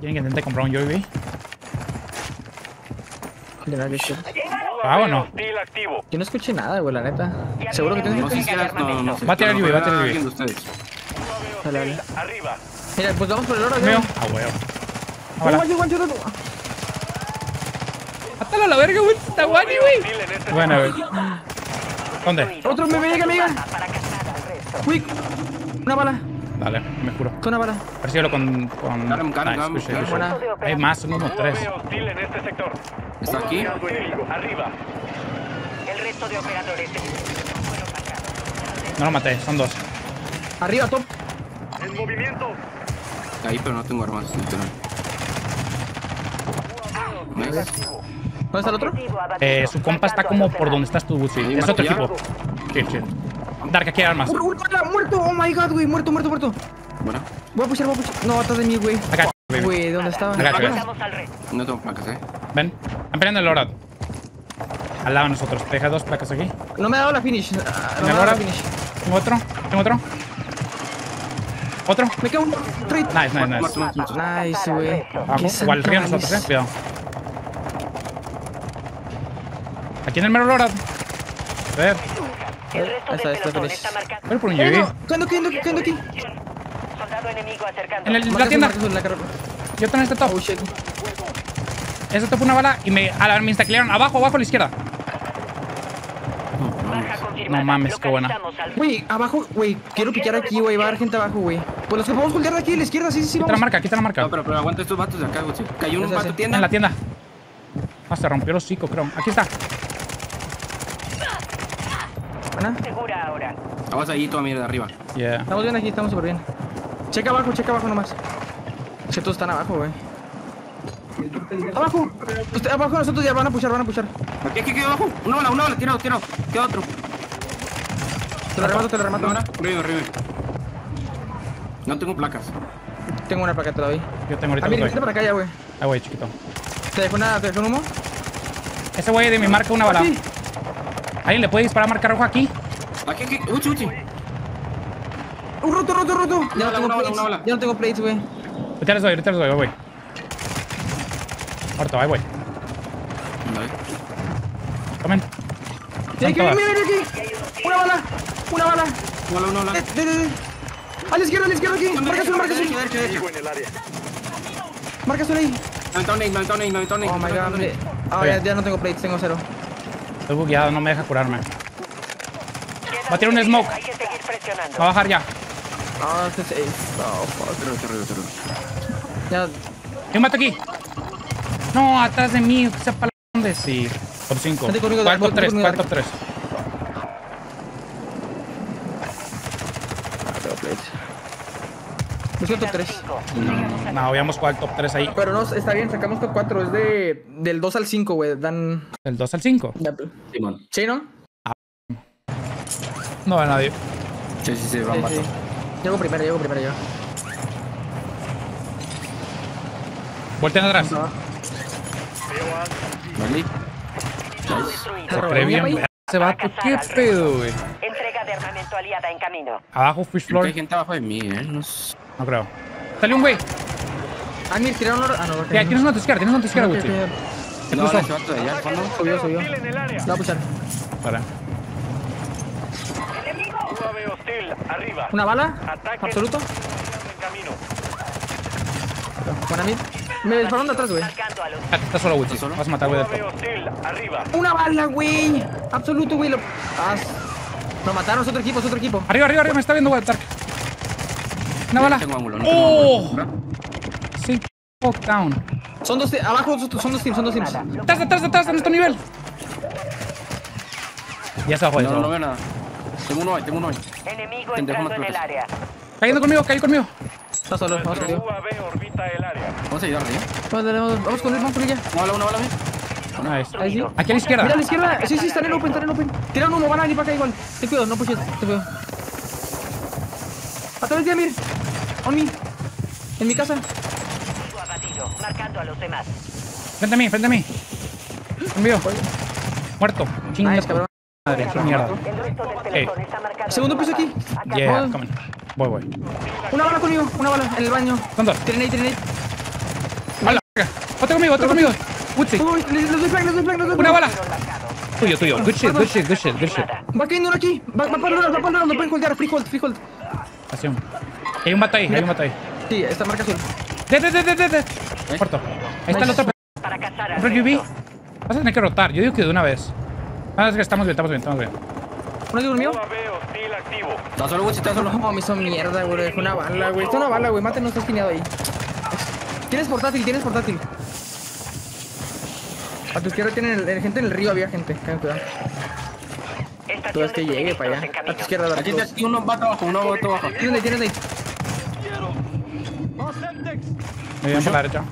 ¿Quieren que intente comprar un UAV? De la bicho. ¿Ah o no? Hostil activo. Yo no escuché nada, güey, la neta. Seguro que tienes No sé si era, no sé. Va a tirar Pero UAV, va a tirar alguien UAV. de ustedes. Dale, dale. Arriba. Mira, pues vamos por el oro, Mío. ya. Ah, huevo. Oh, Ahora. guancho. Mátalo a la verga, güey. Está guani, güey. Hostil en este Bueno, güey. ¿Dónde? Otro me llega, amiga. Quick. Una bala. Dale, me juro. Con una bala. Persíguelo con... Dale, Nice, carga, good shit, good shit. Buena. Hay más, son como 3. UAV hostil en este sector. ¿Está aquí? Aliado enemigo. Arriba. El resto de operadores fueron marcados. No lo maté, son 2. Arriba, top. En movimiento. Ahí, pero no tengo armas, literal. Nice. ¿Dónde está el otro? Su compa está como por donde estás tú, Gucci. Ahí, Es otro ya. equipo. Chill, chill. Dark, aquí hay armas. Muerto. Oh my god, güey. Muerto. Bueno, Voy a pushar. No, atrás de mí, güey. Acá, baby. Güey, ¿dónde estaba? Acá, acá. Estamos al resto. no tengo placas, Ven. Están peleando el Lorad. Al lado de nosotros. Te dejé 2 placas aquí. No me ha dado la finish. No ¿En me el ha dado la Lorad? finish. Tengo otro. ¿Otro? Me queda uno. Trade. Nice. Nice, güey. Abajo. Qué Igual río nice. nosotros, cuidado. Aquí en el mero Lorad. A ver. El resto Ahí está, del está pelotón finish. está marcado. Voy por un No, UAV. ¿Qué ando aquí? Soldado enemigo acercando. En la Marca tienda. azul, la carro. Yo tengo este top. Oh shit. Ese top una bala y me instaclearon. Abajo a la izquierda. Baja confirmada. No mames, qué buena. Localizamos al- Güey, abajo, güey. Quiero piquear aquí, güey. Va a haber gente abajo, güey. Pues los que podemos voltear de aquí a la izquierda, sí, Aquí está la vamos. marca, aquí está la marca. No, pero aguanta estos vatos de acá, güey. Cayó un Ese, vato ese. tienda. En la tienda. Ah, se rompió el hocico, creo. Aquí está. Buena. Segura ahora. Aguas ahí, toda mierda arriba. Yeah. Estamos bien aquí, estamos súper bien. Checa abajo nomás. Si todos están abajo, güey. Abajo. Abajo nosotros ya van a pushar. Aquí, abajo. Una bala, tirado. Queda otro. Te lo remato. Una bala. Arriba. No tengo placas. Tengo una placa todavía. Yo tengo ahorita Amir, los vete doy. para acá ya, güey. Ah, güey, chiquito. ¿Te dejó un humo? Ese güey de mi marca una bala. Sí. ¿Alguien le puede disparar a marca roja aquí? Aquí. Uchi. Roto. Ya no tengo Una plates. bala. Ya no tengo plates, güey. Ahorita les doy, güey. Ahorita, ahí, güey. Vale. Tomen. Mira Son todas. aquí. Una bala. Una bala. A la izquierda aquí. Marca azul. Enemigo en el área. Marca azul ahí. No, Oh my god, hombre. Ah, ya no tengo plates, tengo 0. Estoy bugueado, no me deja curarme. Va a tirar un smoke. Hay que seguir presionando. Va a bajar ya. Ah, este es ace. Oh, fuck. Terror. Ya. Hay un mato aquí. No, atrás de mí. ¿Qué sepa dónde? Sí. Top 5. Vente conmigo, ¿Cuál voy top 3? conmigo, ¿Cuál top 3? No tengo plates. Busco top 3. No, habíamos jugado el top 3 ahí. Pero no, está bien, sacamos top 4. Es del 2 al 5, güey. Dan. Del 2 al 5. Simón. ¿Sí, no? No va nadie. Sí, van Sí. vatos. Llego primero yo. Volteen atrás. No. Vale. Se cree bien. Ese vato, ¿qué pedo, güey? Entrega de armamento aliada en camino. Abajo, fish floor. Hay gente abajo de mí, No sé. No creo. Salió un güey. Mir, tiraron oro. Ah, no, ok. Ya, tienes una a tu izquierda, güey. Se No, puso. ese vato de allá al fondo. Subió. Hostil en el área. La voy a pushar. Para. UAV hostil. Arriba. ¿Una bala? Ataque. Absoluto. En camino. Buena Mir. Me dispararon de atrás, güey. Marcando a los Ah, está solo, Gucci. ¿Está solo? Vas a matar, güey, del UAV top. hostil. Arriba. Una bala, güey. Absoluto, güey. Nos mataron, es otro equipo. Arriba, me está viendo, güey, Dark. Una bala. No tengo ángulo, ¡Oh! Sí, fuck down. Son dos, abajo son dos teams. Atrás, de nuestro nivel. Ya se bajó No eso. veo nada. Tengo uno ahí. enemigo Pendejo, entrando más en el placas. área. Cayendo conmigo. Está solo, vamos Nuestro contigo. UAV orbita el área. Vamos a ayudarle, Vamos con ella. Una bala, Nice. Ahí sí. Aquí a la izquierda. Mira a la izquierda. Sí, están en open. Tiran uno, van a venir para acá igual. Te cuido, no pushes, te cuido. Atrás de Amir. On me. En mi casa. Enemigo abatido. Marcando a los demás. Frente a mí. Conmigo. Muerto. Chinga. Nice, cabrón. Madre, qué mierda. El resto del pelotón está marcado. Segundo piso aquí. Yeah, Voy. come on. Voy. Una bala conmigo, en el baño. Son dos. Tienen ahí. shit. Uy, les doy flag, les doy flag, les doy Una flag. bala. Tuyo, tuyo. Good shit, good shit, good shit, good shit. Va cayendo uno aquí. Va para el lado, va para el lado. No pueden holdear. Free hold. Así. Hay un vato ahí, hay un vato ahí. Sí, esta marca azul. Muerto. Ahí está el otro. Para cazar al Otro UV. resto. Vas a tener que rotar. Yo digo que de una vez. Ah, es que estamos bien. ¿Uno digo mío? UAV hostil activo. Está solo, Gucci, está solo. No, me hizo mierda, güey. Dejó una bala, güey. Está una bala, güey. Mate, no está esquineado ahí. Tienes portátil. A tu izquierda tienen gente en el río, había gente. Tengan cuidado. Tú Estación ves que de llegue para suministros allá. en A tu izquierda, Aquí Dark. está uno bata abajo, Tienes ahí. Me voy por la derecha.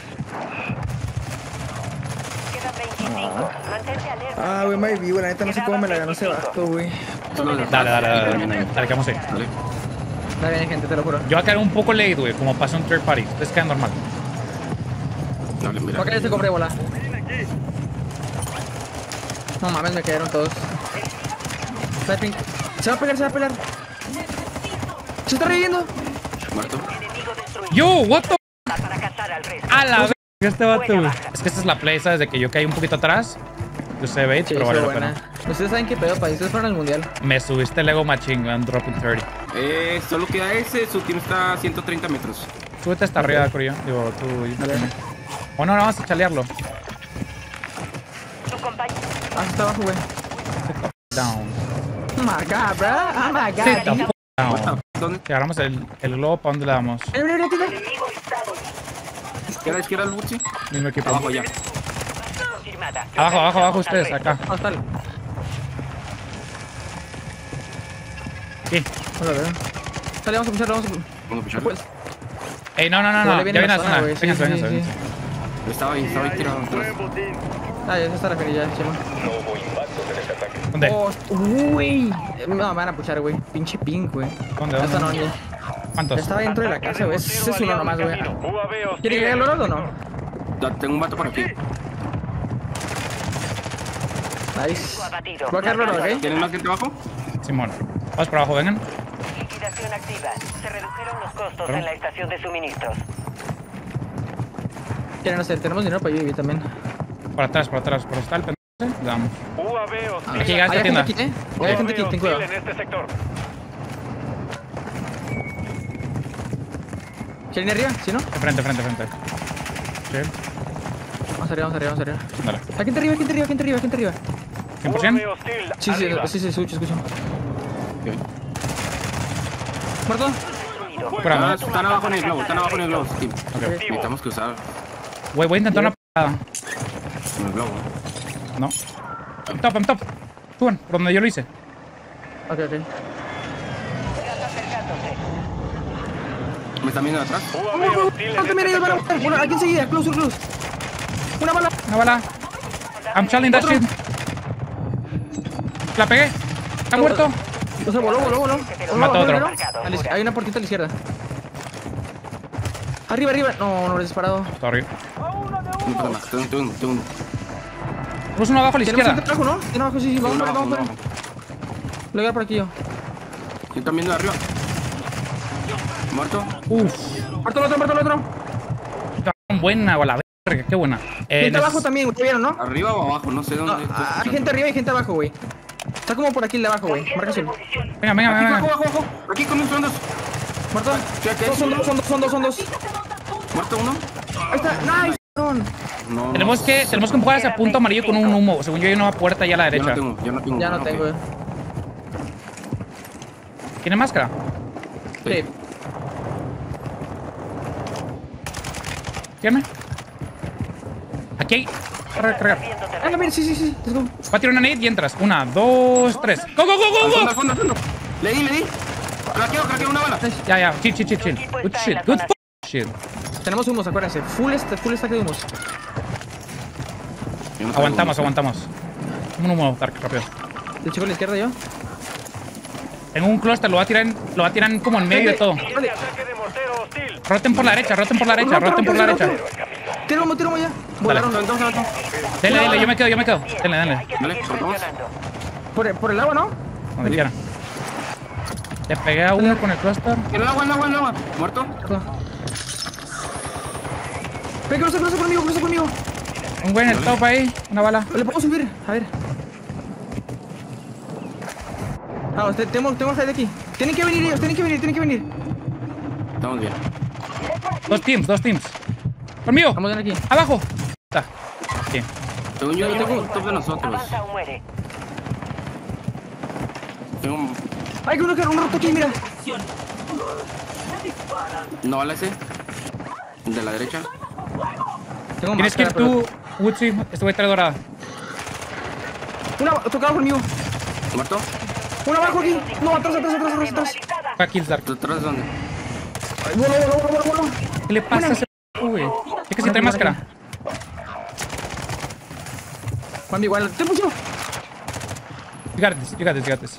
Quedan 25. Mantente alerta. Ah, güey, my view, la neta no sé cómo me la ganó ese vato, güey. Dale, que vamos ahí. Está bien, gente, te lo juro. Yo voy a caer un poco late, güey, como pasa un third party. Ustedes quedan normal. Dale, mira. Va a caer este cofre de bola. No mames, me cayeron todos. Sniping. Se va a pegar. Se está reviviendo. Muerto. Enemigo destruido. Yo, what the... Para cazar al resto. A la verga, este vato, Buena güey. baja. Es que esta es la play, ¿sabes? De que yo caí un poquito atrás. Yo sé bait, Sí, pero vale sí, la buena. pena. Ustedes saben qué pedo, país. Ustedes fueron al mundial. Me subiste el ego machine, güey, I'm dropping 30. Solo queda ese, su team está a 130 metros. Súbete hasta arriba, Corillo. Digo, tú y Dale. O no, vamos a chalearlo. Su compañero. Ah, está abajo, güey. Down. Oh my god, bro. Oh my god. Sit the f down. ¿Dónde? Si agarramos el globo, ¿para dónde le damos? Mira, tira. Izquierda el Gucci. Mismo equipo. Abajo ya. Confirmada. Abajo, Localizamos al ustedes, resto. acá. Ah, está. Sí. Hola, veo. Dale, vamos a puchar, vamos a Vamos a puchar. Pues, Ey, no. Se le Ya viene viene la la zona, zona. güey. Sí, Vénganse, sí, vénganse. sí. Estaba ahí tirado atrás. Ah, ya se está refiriendo ya, chema. ¿Dónde? Oh, uy. No, me van a puchar, güey. Pinche ping, güey. ¿Dónde? Ya está, no, ¿Dónde? ya. ¿Cuántos? Estaba dentro de la casa, güey. Ese es uno nomás, güey. ¿Quiere que haga el oro o no? Ya tengo un vato por aquí. Nice. Abatido. Voy a caer el oro, ¿ok? ¿Tienes más gente abajo? Simón. Vamos por abajo, vengan. Liquidación activa. Se redujeron los costos Claro. en la estación de suministros. Quieren hacer, tenemos dinero para UAV también. Por atrás, por está el pendejo. Le damos. UAV hostil. Aquí llega esta Hay gente tienda. aquí, Hay gente aquí, ten cuidado. en este sector. ¿Quieren ir arriba? ¿Sí, no? Frente. Sí, Vamos arriba. dale. Hay gente arriba. 100%. UAV hostil. Sí, arriba. se escucha. ¿Muerto? Destruido. Curando. Están abajo en el globo, team. Ok. Necesitamos que usar Güey, voy a intentar una parada. el globo. No. I'm top. Suban, por donde yo lo hice. Ok. Gas acercándose. ¿Me están viendo de atrás? UAV hostil en También este ellos van a sector. matar. Bueno, aquí enseguida, close. Una bala. Una bala. I'm challenging that shit. La pegué. Está muerto. O sea, voló. Mató a otro. Hay una puertita a la izquierda. Arriba. No lo he disparado. Sorry. No pasa nada, tengo uno. Puso uno abajo a la Tenemos gente izquierda. abajo, ¿no? Tiene abajo, sí. Vamos Uno por abajo, uno él. abajo. Lo voy a dar por aquí yo. ¿Quién están viendo de arriba? ¿Muerto? Muerto el otro. Buena, o la verga, qué buena. Gente abajo también, güey. ¿Vieron, no? ¿Arriba o abajo? No sé dónde. Hay gente arriba y gente abajo, güey. Está como por aquí el de abajo, güey. Marca azul. Venga. Abajo. Aquí con un son dos. ¿Muerto? Sí, aquí. Son dos. ¿Muerto uno? Ahí está. Nice, cabrón. No. Tenemos que empujar ese punto amarillo con un humo. Según yo hay una puerta allá a la Ya derecha. no tengo. Ya no Ok. tengo, güey. ¿Tiene máscara? Sí. ¿Qué? Aquí hay. Cargar. Ah, no, mira, sí. Let's go. Va a tirar una nade y entras. 1, 2, 3. ¡Go! Al fondo. Le di. Craqueo una bala. Ya. Chill. Good shit. Good shit. Tenemos humos, acuérdense. Full stack de humos. Yo no traigo Aguantamos. Un humo, Dark, rápido. El chico a la izquierda yo. Tengo un cluster, lo va a tirar como en medio de todo. Ataque de mortero hostil. Roten por la derecha. Tira humo ya. Volaron. Dale, yo me quedo. Dale. Hay que Dale, seguir cortamos. presionando. Por el agua, ¿no? Donde quiera. Le pegué a uno con el cluster. En el agua. ¿Muerto? Ven, cruza conmigo. Un güey en el top ahí. Una bala. ¿Le puedo subir? A ver. Ah, tenemos que salir de aquí. Tienen que venir ellos, tienen que venir. Estamos bien. Dos teams. Conmigo. Vamos a ver aquí. Abajo. Está. Sí. Según yo tengo un top de nosotros. Avanza o muere. Tengo un... Hay uno roto aquí, mira. No vale ese. De la derecha. Tengo ¿Tienes que ir máscara, tú, Woodsy? Este güey trae dorada. pero- Una tocado conmigo. ¿Muerto? Una abajo aquí. No, atrás. Fue a Kills Dark. ¿Atrás de dónde? Ay, Vuelo. ¿Qué le pasa a ese güey? Es que si trae máscara. Juan, igual. Te puso. You got this.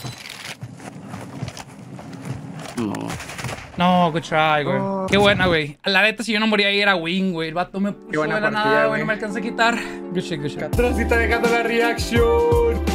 No. No, good try, güey. Oh. Qué buena, güey. La neta, si yo no moría ahí era win, güey. El vato me puso buena de la partida, nada, güey. güey. No me alcanza a quitar. Good shit. Atrás está dejando la reaction.